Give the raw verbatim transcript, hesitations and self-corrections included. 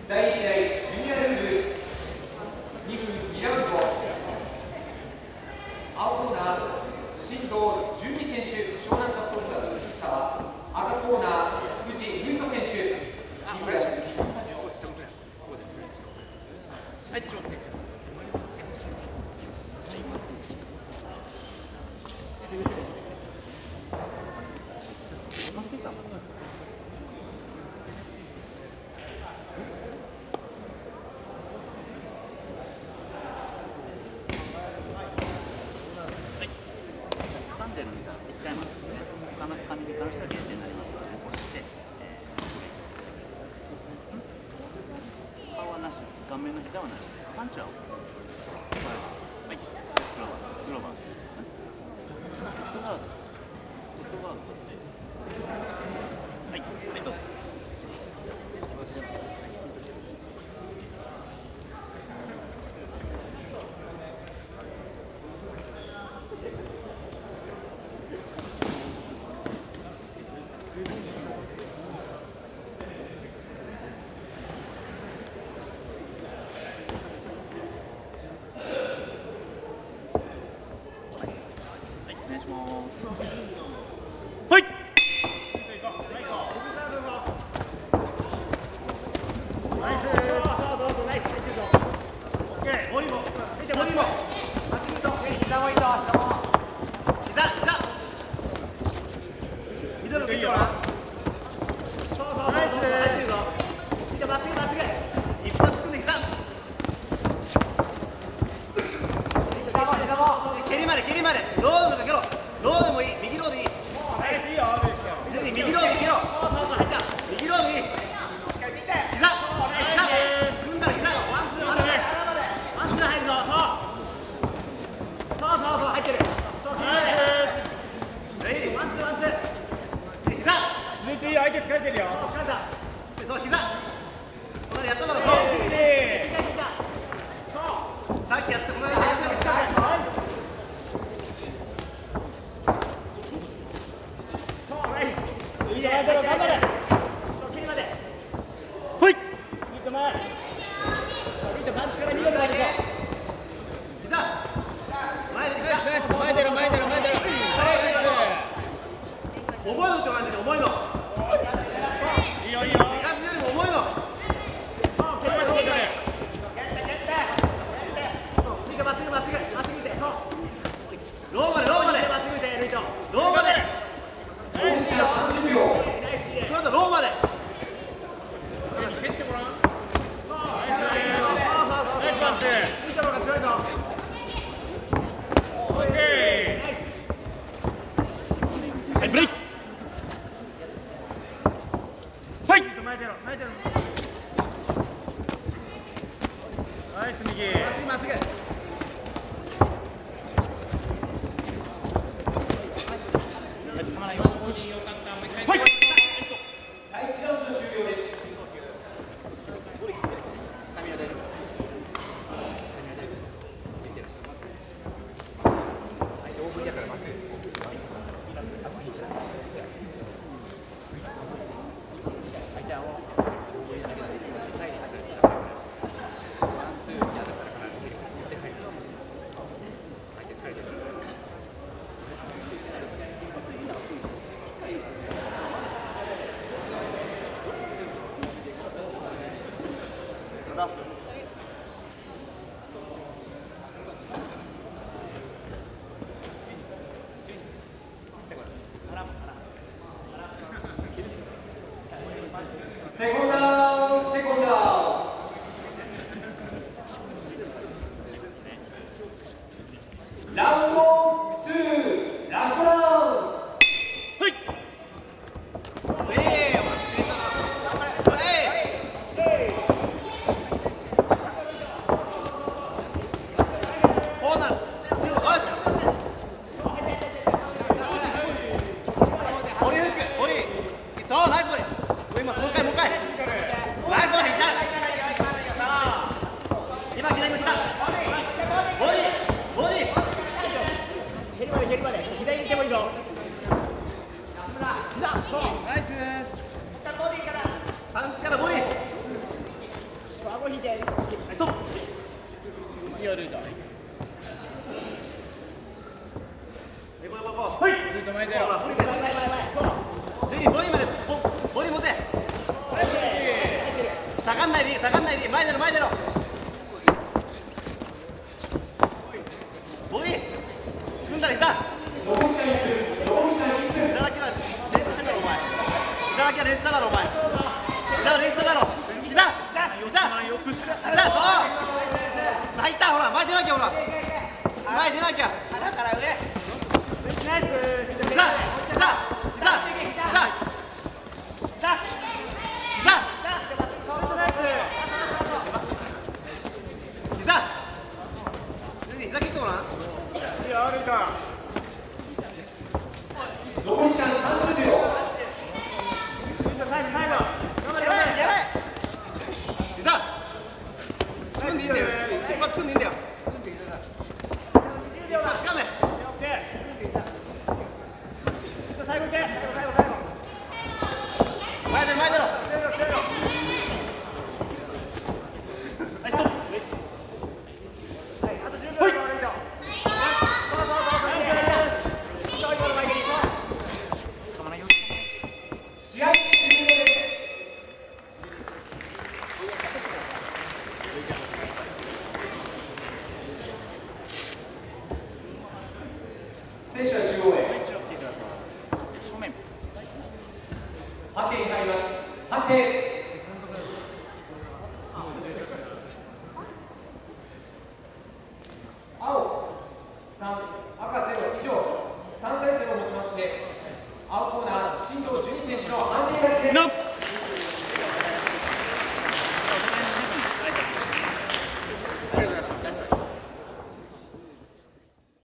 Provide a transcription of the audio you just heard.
だいいち試合、ジュニアルールにふんにラウンド。青コーナー、新藤じゅうに選手、湘南カップコンサート藤沢。赤コーナー、藤井優斗選手、新村選手。はい、ちょっと。 顔面の膝はなし。パンチは OK。素晴らしい。はい。グローバー。グローバー。フットガード。フットガード。はい。はい、どうぞ。はい。ナイス。そうそうそうナイス。入ってるぞ。オッケー。森も。見て森も。膝もいいぞ。膝も。膝膝。ミドル見てごらん。そうそうそうそう入ってるぞ。見てまっすぐまっすぐ。一発つくんで膝。膝も膝も。蹴りまで蹴りまで。ロードもかけろ。ローでもいい、右ローでいい。ナイスいいよ、右ローでいけろ。そうそうそう、入った。右ローでいい。膝。膝。組んだら膝。ワンツーワンツー。ワンツー入るぞ。そう。そうそうそう入ってる。そう膝まで。はい、ワンツーワンツー。膝。抜いていいよ、相手疲れてるよ。そう疲れた。そう膝。これやっただろ。そう。聞いた聞いた。そう。さっきやってこの間やったんですか。いいね、頑張れ、頑張れ。切りまで。はい。ミット前。ミットパンチから見事前に行こう。膝。前で膝。前出ろ、前出ろ、前出ろ。重いのって同じで重いの。いいよ、いいよ。右よりも重いの。そう、蹴りまで蹴りまで。蹴って蹴って。そう、見てまっすぐまっすぐまっすぐ見て。そう。ローまでローまでまっすぐ見てルイト。ローまで。 さんじゅうびょう。 それとローまで。蹴ってごらん。そうそうそうそう。ナイスパンチ。いいところが強いぞ。オッケー。はい、ブレイク。はい。前出ろ、前出ろ。ナイス右。まっすぐまっすぐ。捕まらないよ。はい。 だいいちラウンド終了です。セコンダウン、セコンダウン。ラウンドツー、ラストラウンド。 はい。ええー、コーナー。森フック、森。そう、ナイス森。もう一回、もう一回。 引いて。 ストップ。いいよルート。 はい。 ルート前だよ。 前前前前。次ボディまでボディ持て。下がんないでいい下がんないでいい前出ろ前出ろ。ボディ組んだら膝。 残り時間いっぷん、残り時間いっぷん。 膝だけは練習してんだろお前。膝だけは練習しただろお前。膝は練習しただろ。膝膝膝そう入ったほら前出なきゃほら前出なきゃ腹から上ナイス膝膝膝膝膝膝切ってごらん。いいよ歩いた。 残り時間さんじゅうびょう。 サイドサイドやばいやばい膝作んでいいんだよ一発作んでいいんだよ一発つかめ最後いけ前出ろ前出ろはいストップあとじゅうびょうで悪いとそうそうそうそう今の前蹴り捕まないよ試合終了です。選手は中央へ。 正面。 判定に入ります。判定。青さん、赤ゼロ以上さんたいゼロをもちまして青コーナー新藤純選手の判定勝ちです。 ノッありがとうございます。